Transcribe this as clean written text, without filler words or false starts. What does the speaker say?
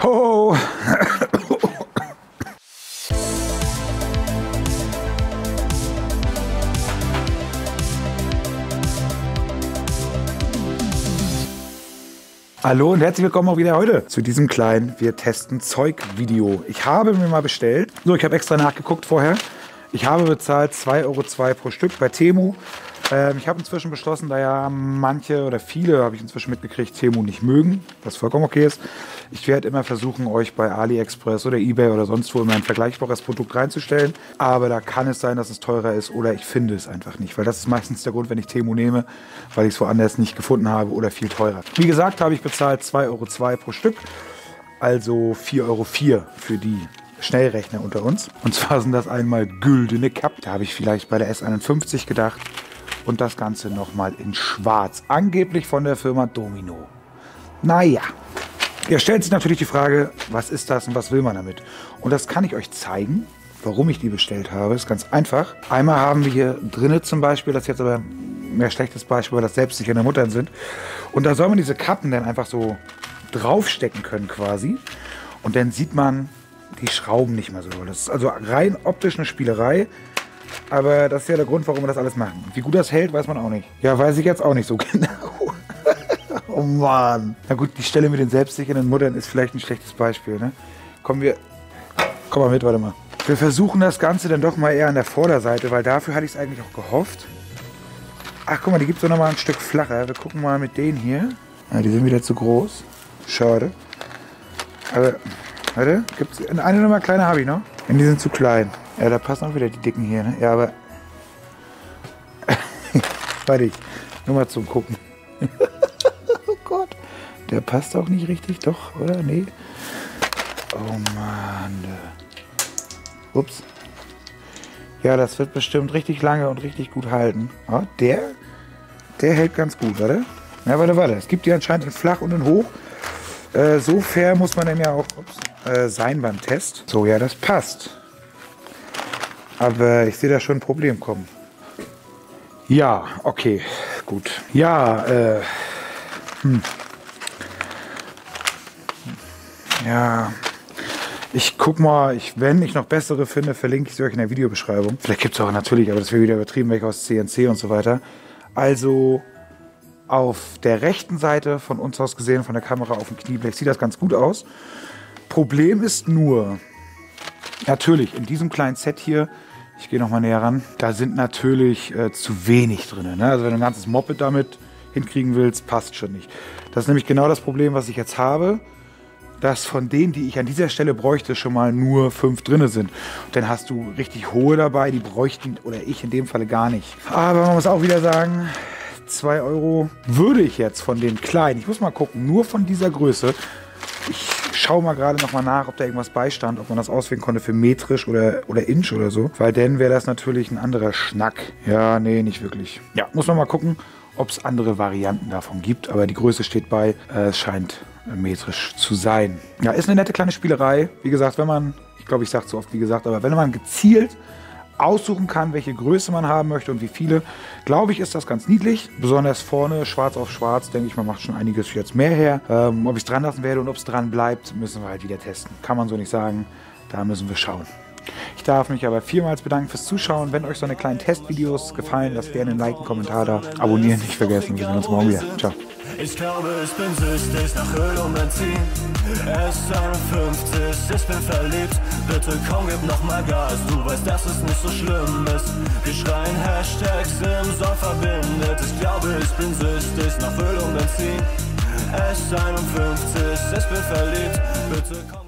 Ho! Hallo und herzlich willkommen auch wieder heute zu diesem kleinen Wir testen Zeug-Video. Ich habe mir mal bestellt, so ich habe extra nachgeguckt vorher, ich habe bezahlt 2,02 € pro Stück bei Temu. Ich habe inzwischen beschlossen, da ja manche oder viele, habe ich inzwischen mitgekriegt, Temu nicht mögen, was vollkommen okay ist. Ich werde immer versuchen, euch bei AliExpress oder eBay oder sonst wo immer ein vergleichbares Produkt reinzustellen. Aber da kann es sein, dass es teurer ist oder ich finde es einfach nicht. Weil das ist meistens der Grund, wenn ich Temu nehme, weil ich es woanders nicht gefunden habe oder viel teurer. Wie gesagt, habe ich bezahlt 2,02 € pro Stück, also 4,04 € für die Schnellrechner unter uns. Und zwar sind das einmal güldene Cup. Da habe ich vielleicht bei der S51 gedacht. Und das Ganze nochmal in schwarz. Angeblich von der Firma Domino. Naja. Ja, stellt sich natürlich die Frage, was ist das und was will man damit? Und das kann ich euch zeigen, warum ich die bestellt habe. Ist ganz einfach. Einmal haben wir hier drinnen zum Beispiel, das ist jetzt aber ein mehr schlechtes Beispiel, weil das selbstsichernde Muttern sind. Und da soll man diese Kappen dann einfach so draufstecken können quasi. Und dann sieht man die Schrauben nicht mehr so. Das ist also rein optisch eine Spielerei. Aber das ist ja der Grund, warum wir das alles machen. Wie gut das hält, weiß man auch nicht. Ja, weiß ich jetzt auch nicht so genau. Oh Mann. Na gut, die Stelle mit den selbstsichernden Muttern ist vielleicht ein schlechtes Beispiel, ne? Komm mal mit, warte mal. Wir versuchen das Ganze dann doch mal eher an der Vorderseite, weil dafür hatte ich es eigentlich auch gehofft. Ach, guck mal, die gibt es doch noch mal ein Stück flacher. Wir gucken mal mit denen hier. Ja, die sind wieder zu groß. Schade. Aber, warte, gibt's eine Nummer kleiner habe ich noch. Und die sind zu klein. Ja, da passen auch wieder die dicken hier, ne? Ja, aber... Warte, nur mal zum Gucken. Oh Gott. Der passt auch nicht richtig, doch, oder? Nee. Oh Mann. Ups. Ja, das wird bestimmt richtig lange und richtig gut halten. Oh, der hält ganz gut, warte. Ja, warte. Es gibt die anscheinend in flach und in hoch. So fair muss man dann ja auch sein beim Test. So, ja, das passt. Aber ich sehe da schon ein Problem kommen. Ja, okay, gut. Ja, ja, ich guck mal, wenn ich noch bessere finde, verlinke ich sie euch in der Videobeschreibung. Vielleicht gibt es auch natürlich, aber das wäre wieder übertrieben, welche aus CNC und so weiter. Also auf der rechten Seite von uns aus gesehen, von der Kamera auf dem Knieblech, sieht das ganz gut aus. Problem ist nur, natürlich, in diesem kleinen Set hier, ich gehe noch mal näher ran, da sind natürlich zu wenig drin. Ne? Also wenn du ein ganzes Moped damit hinkriegen willst, passt schon nicht. Das ist nämlich genau das Problem, was ich jetzt habe, dass von denen, die ich an dieser Stelle bräuchte, schon mal nur 5 drin sind. Und dann hast du richtig hohe dabei, die bräuchten, oder ich in dem Falle gar nicht. Aber man muss auch wieder sagen, 2 € würde ich jetzt von den kleinen, ich muss mal gucken, nur von dieser Größe, ich schaue mal gerade noch mal nach, ob da irgendwas beistand, ob man das auswählen konnte für metrisch oder Inch oder so. Weil dann wäre das natürlich ein anderer Schnack. Ja, nee, nicht wirklich. Ja, muss man mal gucken, ob es andere Varianten davon gibt. Aber die Größe steht bei, es scheint metrisch zu sein. Ja, ist eine nette kleine Spielerei. Wie gesagt, wenn man, ich glaube, ich sage zu oft wie gesagt, aber wenn man gezielt aussuchen kann, welche Größe man haben möchte und wie viele, glaube ich, ist das ganz niedlich. Besonders vorne, schwarz auf schwarz, denke ich, man macht schon einiges jetzt mehr her. Ob ich es dran lassen werde und ob es dran bleibt, müssen wir halt wieder testen. Kann man so nicht sagen, da müssen wir schauen. Ich darf mich aber vielmals bedanken fürs Zuschauen. Wenn euch so eine kleinen Testvideos gefallen, lasst gerne ein Like, einen Kommentar da. Abonnieren nicht vergessen. Wir sehen uns morgen wieder. Ciao. Ich glaube, ich bin süchtig nach Öl und Benzin. S51, ich bin verliebt. Bitte komm, gib noch mal Gas. Du weißt, dass es nicht so schlimm ist. Wir schreien Hashtags im Soll verbindet. Ich glaube, ich bin süchtig nach Öl und Benzin. S51, ich bin verliebt. Bitte komm.